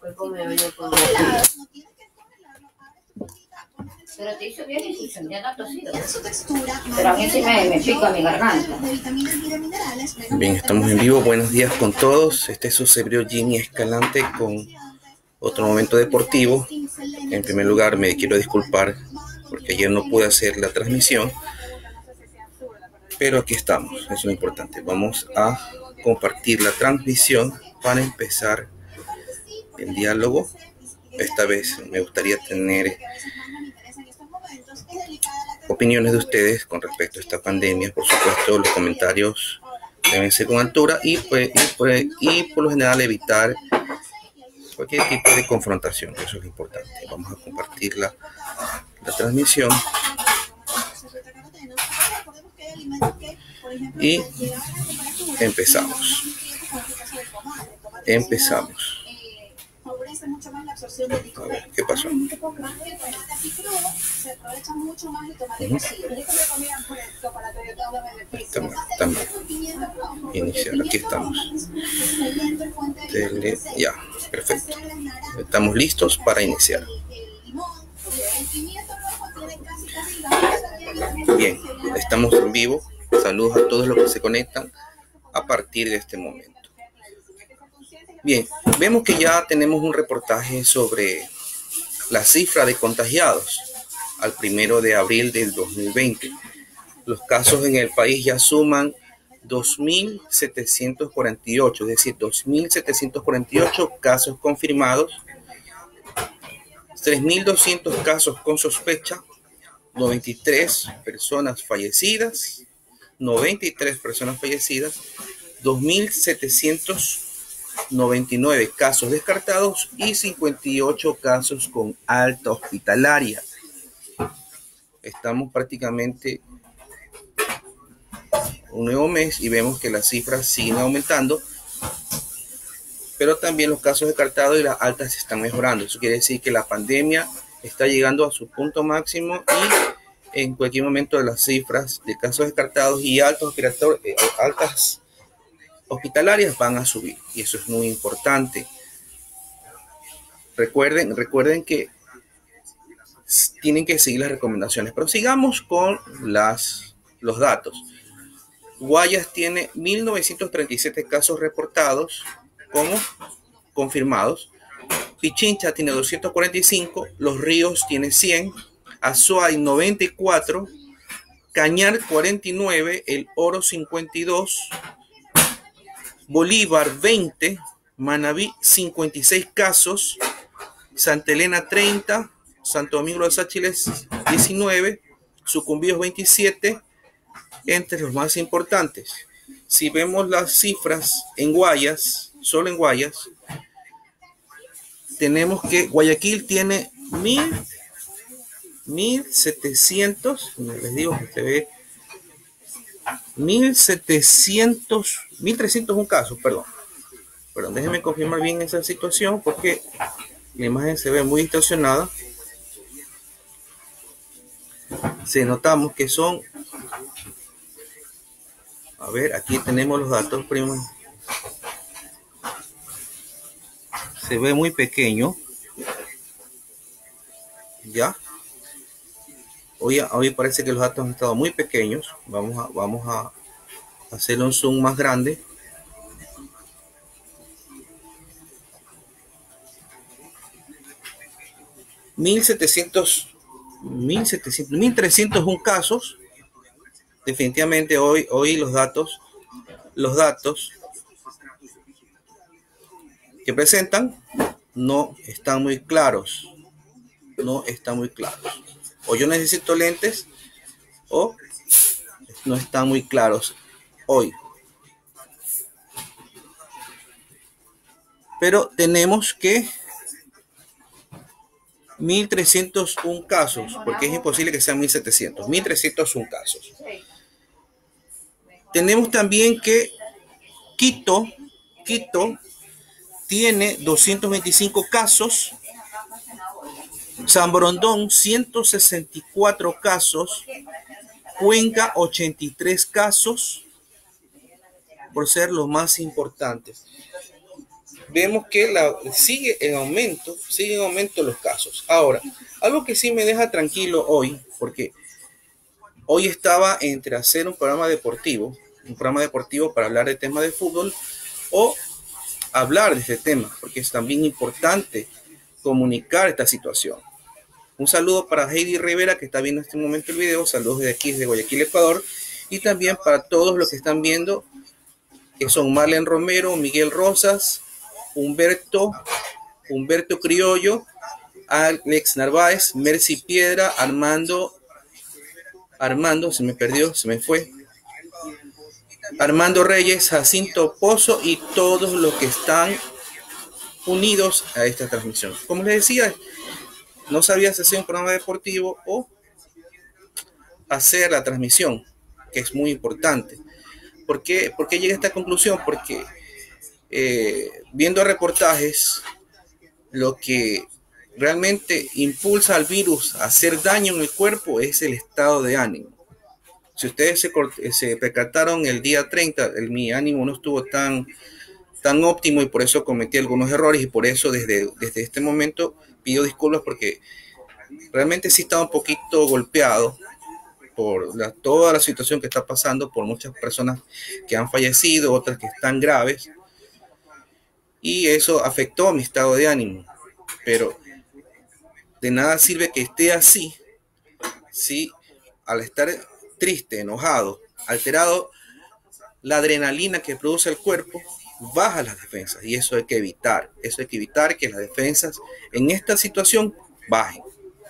Pero te hizo bien y ya no ha tosido. Pero a mí sí me pica mi garganta. Bien, estamos en vivo. Buenos días con todos. Este es su servidor Jimmy Escalante con otro momento deportivo. En primer lugar, me quiero disculpar porque ayer no pude hacer la transmisión. Pero aquí estamos, eso es lo importante. Vamos a compartir la transmisión para empezar el diálogo. Esta vez me gustaría tener opiniones de ustedes con respecto a esta pandemia. Por supuesto, los comentarios deben ser con altura y por lo general evitar cualquier tipo de confrontación. Eso es lo importante. Vamos a compartir la transmisión y empezamos. A ver, ¿qué pasó? Estamos. Iniciar, aquí estamos. Ya, perfecto. Estamos listos para iniciar. Bien, estamos en vivo. Saludos a todos los que se conectan a partir de este momento. Bien, vemos que ya tenemos un reportaje sobre la cifra de contagiados al 1 de abril del 2020. Los casos en el país ya suman 2.748, es decir, 2.748 casos confirmados, 3.200 casos con sospecha, 93 personas fallecidas, 2.799 casos descartados y 58 casos con alta hospitalaria. Estamos prácticamente un nuevo mes y vemos que las cifras siguen aumentando, pero también los casos descartados y las altas se están mejorando. Eso quiere decir que la pandemia está llegando a su punto máximo y en cualquier momento las cifras de casos descartados y altas hospitalarias van a subir, y eso es muy importante. Recuerden que tienen que seguir las recomendaciones, pero sigamos con los datos. Guayas tiene 1.937 casos reportados como confirmados. Pichincha tiene 245, Los Ríos tiene 100, Azuay 94, Cañar 49, El Oro 52, Bolívar 20, Manabí 56 casos, Santa Elena 30, Santo Domingo de los Áchiles 19, Sucumbíos 27, entre los más importantes. Si vemos las cifras en Guayas, solo en Guayas, tenemos que Guayaquil tiene 1.700, les digo que se ve 1.301 casos, perdón, déjenme confirmar bien esa situación porque la imagen se ve muy distorsionada. Se notamos que son, a ver, aquí tenemos los datos primos. Se ve muy pequeño. Ya. Hoy parece que los datos han estado muy pequeños. Vamos a hacer un zoom más grande. $1.301 casos. Definitivamente hoy los datos que presentan no están muy claros. O yo necesito lentes o no están muy claros hoy. Pero tenemos que 1.301 casos, porque es imposible que sean 1.700. 1.301 casos. Tenemos también que Quito tiene 225 casos, San Borondón 164 casos, Cuenca 83 casos, por ser los más importantes. vemos que sigue en aumento los casos. Ahora, algo que sí me deja tranquilo hoy, porque hoy estaba entre hacer un programa deportivo para hablar de temas de fútbol o hablar de este tema, porque es también importante comunicar esta situación. Un saludo para Heidi Rivera, que está viendo en este momento el video. Saludos desde aquí, desde Guayaquil, Ecuador. Y también para todos los que están viendo, que son Marlen Romero, Miguel Rosas, Humberto Criollo, Alex Narváez, Mercy Piedra, Armando, se me perdió, se me fue. Armando Reyes, Jacinto Pozo y todos los que están unidos a esta transmisión. Como les decía, no sabía si hacer un programa deportivo o hacer la transmisión, que es muy importante. ¿Por qué llegué a esta conclusión? Porque viendo reportajes, lo que realmente impulsa al virus a hacer daño en el cuerpo es el estado de ánimo. Si ustedes se percataron el día 30, mi ánimo no estuvo tan óptimo y por eso cometí algunos errores y por eso desde este momento pido disculpas porque realmente sí estaba un poquito golpeado por toda la situación que está pasando, por muchas personas que han fallecido, otras que están graves, y eso afectó a mi estado de ánimo. Pero de nada sirve que esté así, si al estar triste, enojado, alterado, la adrenalina que produce el cuerpo baja las defensas, y eso hay que evitar. Eso hay que evitar que las defensas en esta situación bajen.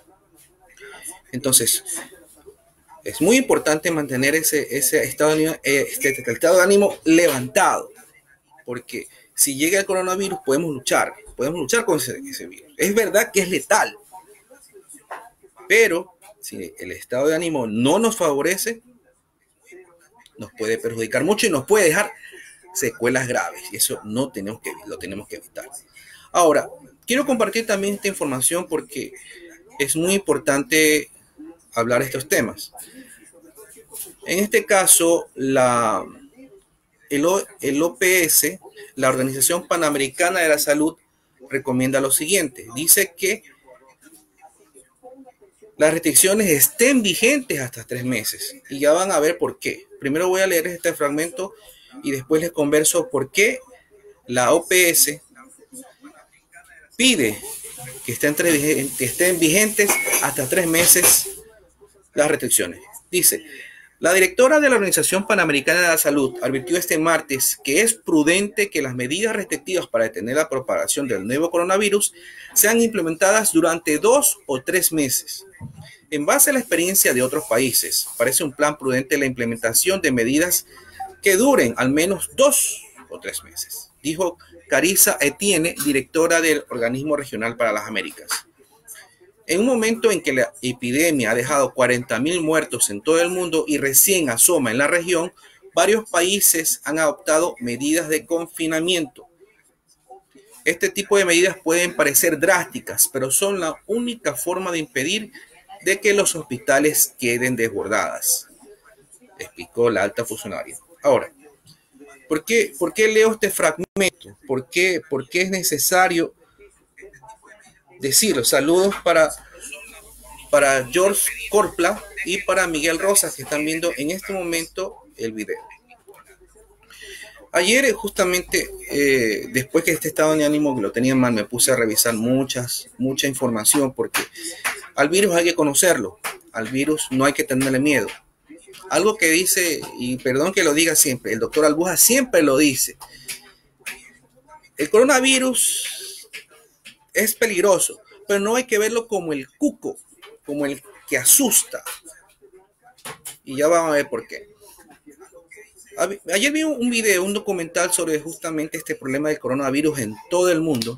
Entonces, es muy importante mantener ese estado de ánimo levantado, porque si llega el coronavirus podemos luchar con ese virus. Es verdad que es letal, pero si el estado de ánimo no nos favorece, nos puede perjudicar mucho y nos puede dejar secuelas graves, y eso lo tenemos que evitar. Ahora, quiero compartir también esta información porque es muy importante hablar de estos temas. En este caso, el OPS, la Organización Panamericana de la Salud, recomienda lo siguiente. Dice que las restricciones estén vigentes hasta 3 meses. Y ya van a ver por qué. Primero voy a leer este fragmento y después les converso por qué la OPS pide que estén vigentes hasta 3 meses las restricciones. Dice: la directora de la Organización Panamericana de la Salud advirtió este martes que es prudente que las medidas restrictivas para detener la propagación del nuevo coronavirus sean implementadas durante 2 o 3 meses. En base a la experiencia de otros países, parece un plan prudente la implementación de medidas que duren al menos 2 o 3 meses, dijo Carissa Etienne, directora del Organismo Regional para las Américas. En un momento en que la epidemia ha dejado 40.000 muertos en todo el mundo y recién asoma en la región, varios países han adoptado medidas de confinamiento. Este tipo de medidas pueden parecer drásticas, pero son la única forma de impedir de que los hospitales queden desbordadas, explicó la alta funcionaria. Ahora, ¿por qué leo este fragmento? ¿Por qué es necesario decirlo? Saludos para George Corpla y para Miguel Rosas, que están viendo en este momento el video. Ayer, justamente, después que este estado de ánimo que lo tenía mal, me puse a revisar mucha información, porque al virus hay que conocerlo, al virus no hay que tenerle miedo. Algo que dice, y perdón que lo diga siempre, el doctor Albuja siempre lo dice: el coronavirus es peligroso, pero no hay que verlo como el cuco, como el que asusta. Y ya vamos a ver por qué. Ayer vi un video, un documental sobre justamente este problema del coronavirus en todo el mundo.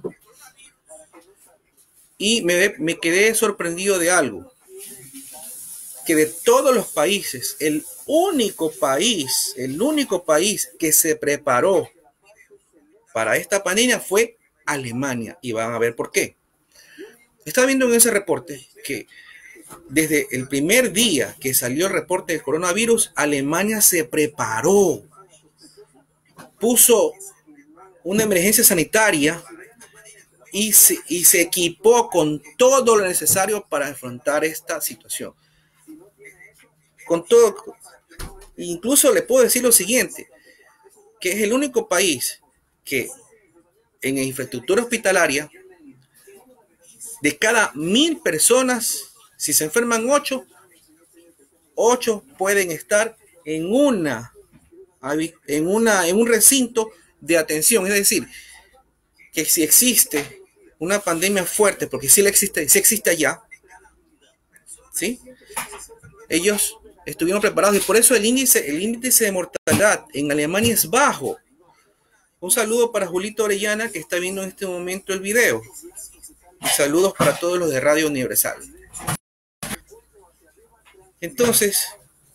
Y me quedé sorprendido de algo. Que de todos los países, el único país que se preparó para esta pandemia fue Alemania. Y van a ver por qué. Estaba viendo en ese reporte que desde el primer día que salió el reporte del coronavirus, Alemania se preparó. Puso una emergencia sanitaria y se equipó con todo lo necesario para afrontar esta situación. Con todo, incluso le puedo decir lo siguiente, que es el único país que en infraestructura hospitalaria, de cada 1000 personas, si se enferman 8 pueden estar en un recinto de atención. Es decir, que si existe una pandemia fuerte, porque sí existe allá, ¿sí? Ellos estuvieron preparados y por eso el índice de mortalidad en Alemania es bajo. Un saludo para Julito Orellana, que está viendo en este momento el video. Y saludos para todos los de Radio Universal. Entonces,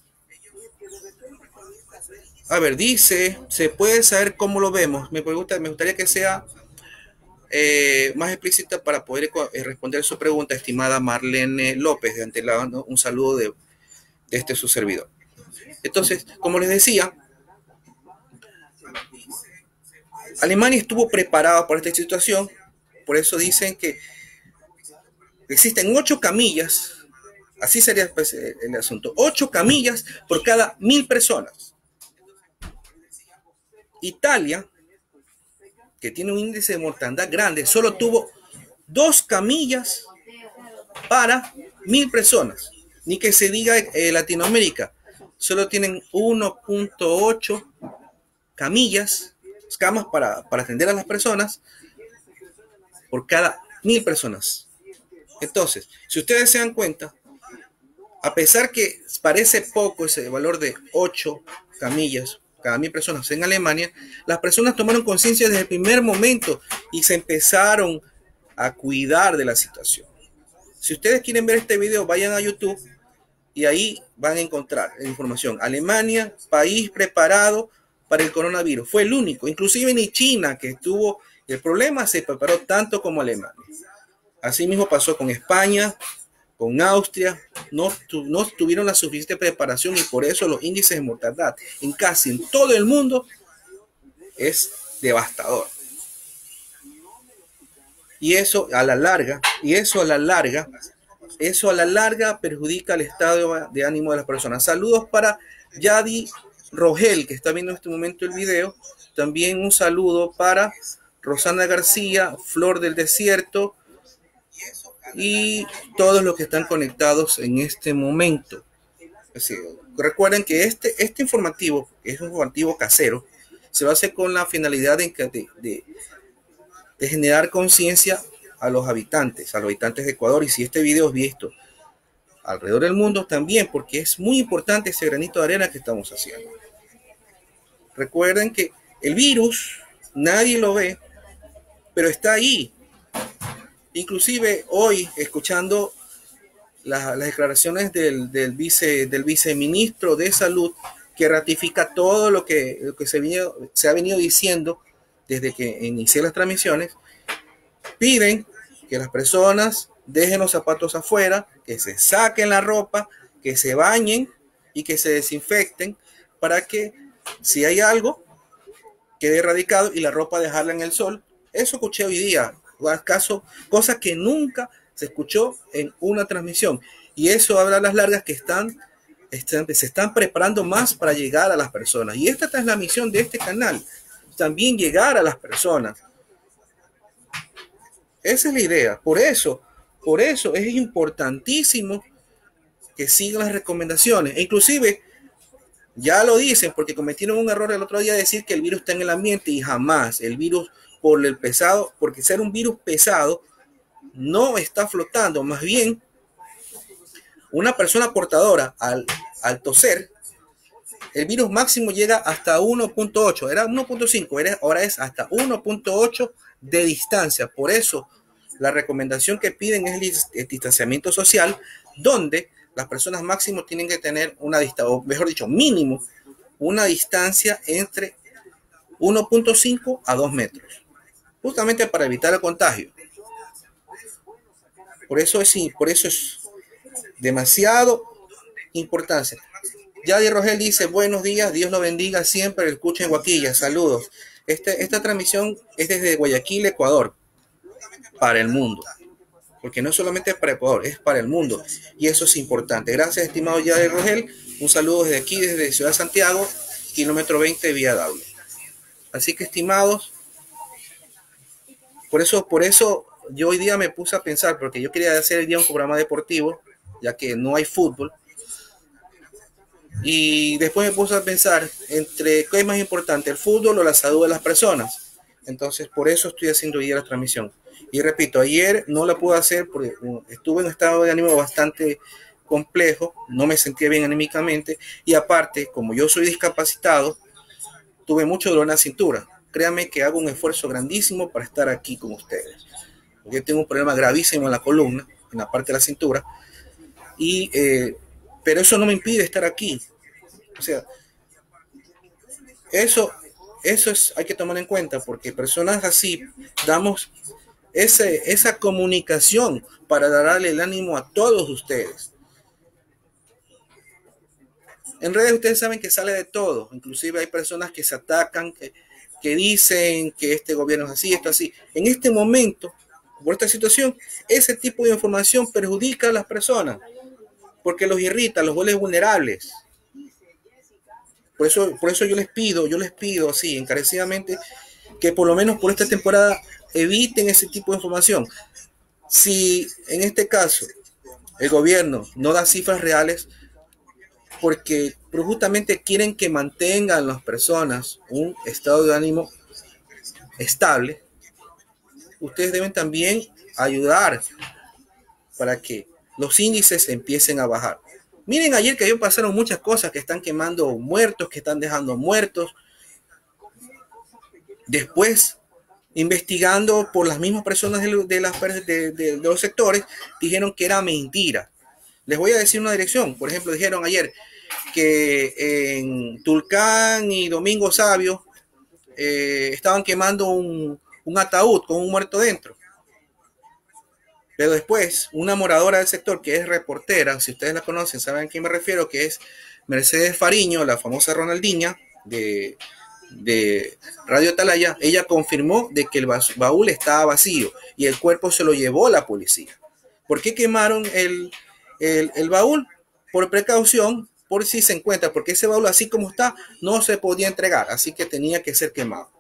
a ver, dice, ¿se puede saber cómo lo vemos? Me gustaría que sea más explícita para poder responder su pregunta, estimada Marlene López. De antemano, un saludo de su servidor. Entonces, como les decía, Alemania estuvo preparada para esta situación. Por eso dicen que existen 8 camillas. Así sería pues, el asunto. 8 camillas por cada 1000 personas. Italia, que tiene un índice de mortandad grande, solo tuvo 2 camillas para 1000 personas. Ni que se diga Latinoamérica, solo tienen 1.8 camas para atender a las personas por cada 1000 personas. Entonces, si ustedes se dan cuenta, a pesar que parece poco ese valor de 8 camillas cada 1000 personas en Alemania, las personas tomaron conciencia desde el primer momento y se empezaron a cuidar de la situación. Si ustedes quieren ver este video, vayan a YouTube y ahí van a encontrar la información. Alemania, país preparado para el coronavirus. Fue el único. Inclusive ni China, que tuvo el problema, se preparó tanto como Alemania. Así mismo pasó con España, con Austria. No tuvieron la suficiente preparación y por eso los índices de mortalidad en todo el mundo es devastador. Y eso a la larga perjudica el estado de ánimo de las personas. Saludos para Yadi Rogel, que está viendo en este momento el video. También un saludo para Rosana García, Flor del Desierto y todos los que están conectados en este momento. Recuerden que este informativo, que es un informativo casero, se va a hacer con la finalidad de generar conciencia a los habitantes de Ecuador. Y si este video es visto alrededor del mundo también, porque es muy importante ese granito de arena que estamos haciendo. Recuerden que el virus nadie lo ve, pero está ahí. Inclusive hoy, escuchando las declaraciones del viceministro de Salud, que ratifica todo lo que se ha venido diciendo desde que inicié las transmisiones, piden que las personas dejen los zapatos afuera, que se saquen la ropa, que se bañen y que se desinfecten para que si hay algo quede erradicado y la ropa dejarla en el sol. Eso escuché hoy día, cosa que nunca se escuchó en una transmisión. Y eso habla a las largas que se están preparando más para llegar a las personas. Y esta es la misión de este canal, también llegar a las personas. Esa es la idea. Por eso es importantísimo que sigan las recomendaciones. E inclusive, ya lo dicen, porque cometieron un error el otro día de decir que el virus está en el ambiente, y jamás. El virus, porque ser un virus pesado, no está flotando. Más bien, una persona portadora al toser, el virus máximo llega hasta 1.8, era 1.5, ahora es hasta 1.8 de distancia. Por eso la recomendación que piden es el distanciamiento social, donde las personas máximo tienen que tener una distancia, o mejor dicho, mínimo una distancia entre 1.5 a 2 metros, justamente para evitar el contagio. Por eso es demasiado importancia. Yadi Rogel dice: buenos días, Dios lo bendiga siempre, el escucha en Guaquilla, saludos. Esta transmisión es desde Guayaquil, Ecuador, para el mundo. Porque no solamente es para Ecuador, es para el mundo. Y eso es importante. Gracias, estimado Yader Rogel. Un saludo desde aquí, desde Ciudad Santiago, kilómetro 20, vía Daule. Así que, estimados, por eso yo hoy día me puse a pensar, porque yo quería hacer el día un programa deportivo, ya que no hay fútbol. Y después me puse a pensar entre qué es más importante, el fútbol o la salud de las personas. Entonces, por eso estoy haciendo hoy día la transmisión. Y repito, ayer no la pude hacer porque estuve en un estado de ánimo bastante complejo, no me sentía bien anímicamente y aparte, como yo soy discapacitado, tuve mucho dolor en la cintura. Créanme que hago un esfuerzo grandísimo para estar aquí con ustedes. Porque tengo un problema gravísimo en la columna, en la parte de la cintura, pero eso no me impide estar aquí. O sea, eso hay que tomar en cuenta porque personas así damos esa comunicación para darle el ánimo a todos ustedes. En redes ustedes saben que sale de todo, inclusive hay personas que se atacan, que dicen que este gobierno es así, esto así. En este momento, por esta situación, ese tipo de información perjudica a las personas porque los irrita, los vuelve vulnerables. Por eso yo les pido así, encarecidamente, que por lo menos por esta temporada eviten ese tipo de información. Si en este caso el gobierno no da cifras reales, pero justamente quieren que mantengan las personas un estado de ánimo estable, ustedes deben también ayudar para que los índices empiecen a bajar. Miren ayer que ayer pasaron muchas cosas, que están quemando muertos, que están dejando muertos. Después, investigando por las mismas personas de los sectores, dijeron que era mentira. Les voy a decir una dirección. Por ejemplo, dijeron ayer que en Tulcán y Domingo Sabio estaban quemando un ataúd con un muerto dentro. Pero después, una moradora del sector que es reportera, si ustedes la conocen, saben a quién me refiero, que es Mercedes Fariño, la famosa Ronaldinha de Radio Atalaya, ella confirmó de que el baúl estaba vacío y el cuerpo se lo llevó la policía. ¿Por qué quemaron el baúl? Por precaución, por si se encuentra, porque ese baúl así como está no se podía entregar, así que tenía que ser quemado.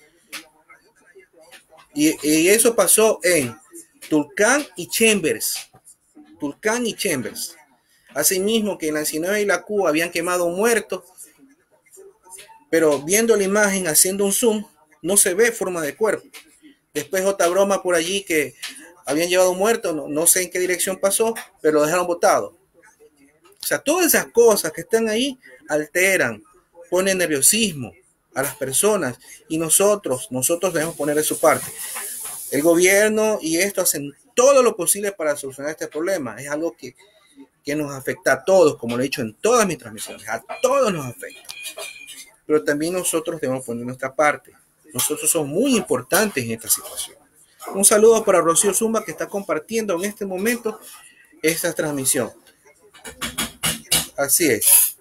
Y eso pasó en Tulcán y Chambers. Tulcán y Chambers. Asimismo que en la 19 y la Cuba habían quemado muertos, pero viendo la imagen, haciendo un zoom, no se ve forma de cuerpo. Después otra broma por allí que habían llevado muertos, no sé en qué dirección pasó, pero lo dejaron botado. O sea, todas esas cosas que están ahí alteran, ponen nerviosismo a las personas y nosotros debemos poner de su parte. El gobierno y esto hacen todo lo posible para solucionar este problema. Es algo que nos afecta a todos, como lo he dicho en todas mis transmisiones, a todos nos afecta. Pero también nosotros debemos poner nuestra parte. Nosotros somos muy importantes en esta situación. Un saludo para Rocío Zumba, que está compartiendo en este momento esta transmisión. Así es.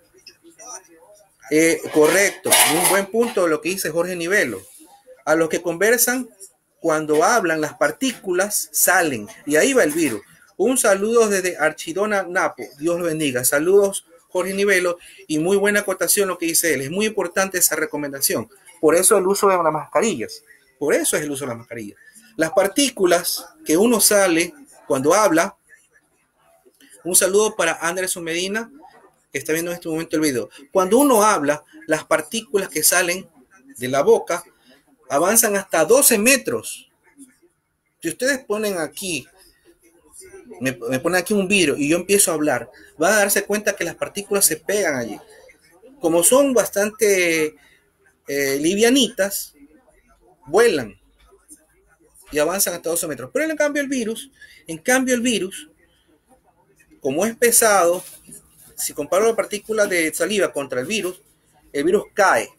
Correcto, un buen punto lo que dice Jorge Nivelo. A los que conversan, cuando hablan, las partículas salen y ahí va el virus. Un saludo desde Archidona, Napo. Dios lo bendiga. Saludos, Jorge Nivelo, y muy buena acotación lo que dice él. Es muy importante esa recomendación. Por eso el uso de las mascarillas. Por eso es el uso de las mascarillas. Las partículas que uno sale cuando habla. Un saludo para Anderson Medina, que está viendo en este momento el video. Cuando uno habla, las partículas que salen de la boca avanzan hasta 12 metros. Si ustedes ponen aquí, me ponen aquí un vidrio y yo empiezo a hablar, van a darse cuenta que las partículas se pegan allí. Como son bastante livianitas, vuelan y avanzan hasta 12 metros. Pero en cambio el virus, como es pesado, si comparo la partícula de saliva contra el virus cae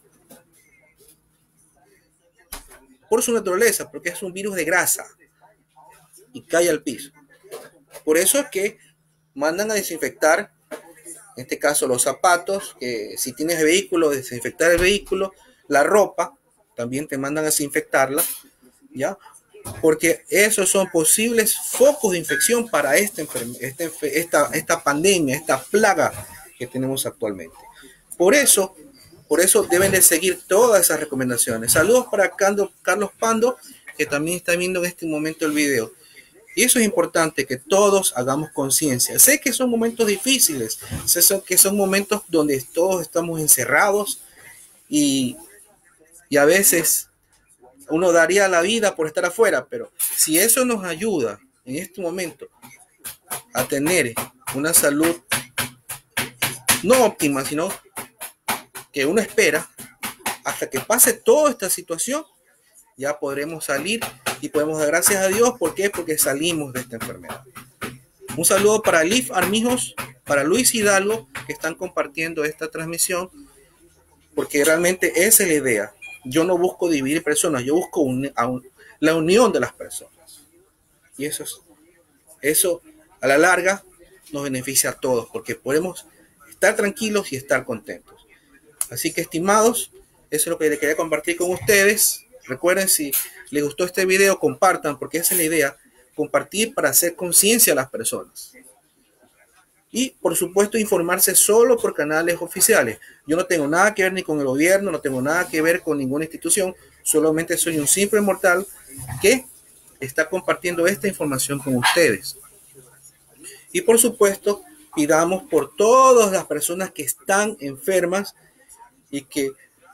por su naturaleza, porque es un virus de grasa y cae al piso. Por eso es que mandan a desinfectar, en este caso los zapatos, que si tienes el vehículo, desinfectar el vehículo, la ropa también te mandan a desinfectarla, ¿ya? Porque esos son posibles focos de infección para esta pandemia, esta plaga que tenemos actualmente. Por eso deben de seguir todas esas recomendaciones. Saludos para Carlos Pando, que también está viendo en este momento el video. Y eso es importante, que todos hagamos conciencia. Sé que son momentos difíciles, sé que son momentos donde todos estamos encerrados y a veces uno daría la vida por estar afuera, pero si eso nos ayuda en este momento a tener una salud no óptima, sino que uno espera hasta que pase toda esta situación, ya podremos salir y podemos dar gracias a Dios. ¿Por qué? Porque salimos de esta enfermedad. Un saludo para Liv Armijos, para Luis Hidalgo, que están compartiendo esta transmisión, porque realmente esa es la idea. Yo no busco dividir personas, yo busco la unión de las personas. Y eso a la larga nos beneficia a todos, porque podemos estar tranquilos y estar contentos. Así que, estimados, eso es lo que quería compartir con ustedes. Recuerden, si les gustó este video, compartan, porque esa es la idea, compartir para hacer conciencia a las personas. Y, por supuesto, informarse solo por canales oficiales. Yo no tengo nada que ver ni con el gobierno, no tengo nada que ver con ninguna institución, solamente soy un simple mortal que está compartiendo esta información con ustedes. Y, por supuesto, pidamos por todas las personas que están enfermas y que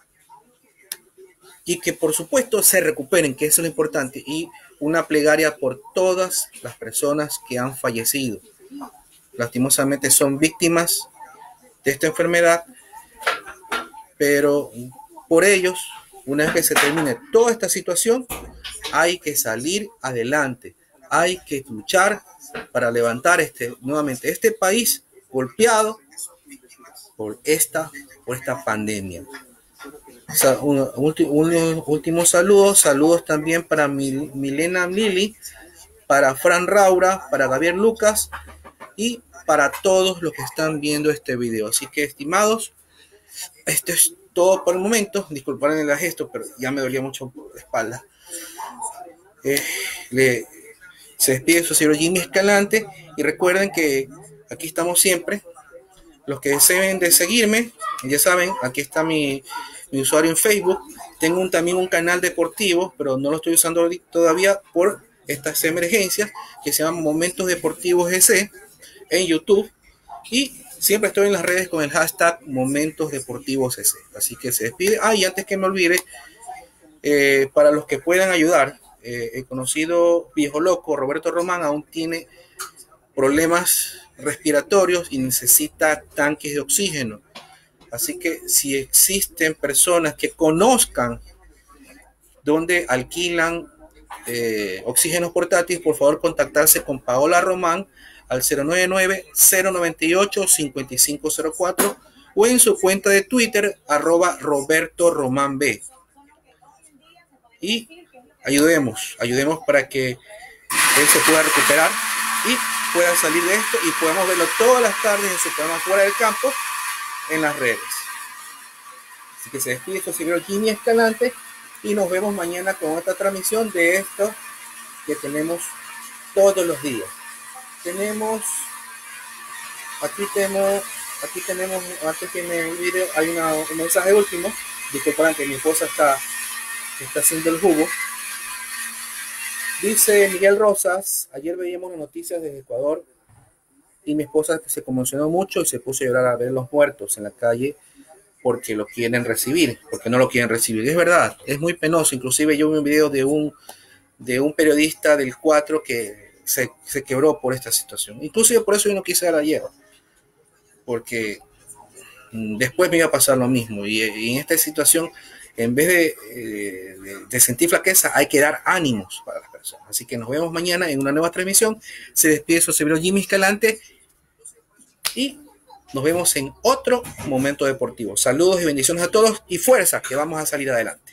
por supuesto se recuperen, que eso es lo importante, y una plegaria por todas las personas que han fallecido. Lastimosamente son víctimas de esta enfermedad, pero por ellos, una vez que se termine toda esta situación, hay que salir adelante, hay que luchar para levantar nuevamente este país golpeado por esta pandemia. Un último saludos también para Milena Lili, para Fran Raura, para Gabriel Lucas y para todos los que están viendo este video. Así que, estimados, esto es todo por el momento. Disculpen el gesto, pero ya me dolía mucho la espalda. Se despide su señor Jimmy Escalante y recuerden que aquí estamos siempre. Los que deseen de seguirme, ya saben, aquí está mi usuario en Facebook. Tengo también un canal deportivo, pero no lo estoy usando todavía por estas emergencias, que se llama Momentos Deportivos GC en YouTube. Y siempre estoy en las redes con el hashtag Momentos Deportivos GC. Así que se despide. Y antes que me olvide, para los que puedan ayudar, el conocido viejo loco Roberto Román aún tiene problemas respiratorios y necesita tanques de oxígeno. Así que si existen personas que conozcan donde alquilan oxígenos portátiles, por favor contactarse con Paola Román al 099-098-5504 o en su cuenta de Twitter @RobertoRománB. Y ayudemos para que él se pueda recuperar y pueda salir de esto y podamos verlo todas las tardes en su programa Fuera del Campo en las redes. Así que se despide su señor Jimmy Escalante y nos vemos mañana con otra transmisión de esto que tenemos todos los días. Aquí tenemos, antes que me olvide, hay un mensaje último. Disculpen que mi esposa está haciendo el jugo. Dice Miguel Rosas: ayer veíamos las noticias desde Ecuador y mi esposa se conmocionó mucho y se puso a llorar a ver los muertos en la calle porque lo quieren recibir, porque no lo quieren recibir. Es verdad, es muy penoso. Inclusive yo vi un video de un periodista del 4 que se quebró por esta situación. Inclusive por eso yo no quise dar ayer, porque después me iba a pasar lo mismo. Y en esta situación, en vez de sentir flaqueza, hay que dar ánimos para las personas. Así que nos vemos mañana en una nueva transmisión. Se despide su servidor Jimmy Escalante y nos vemos en otro momento deportivo. Saludos y bendiciones a todos y fuerza, que vamos a salir adelante.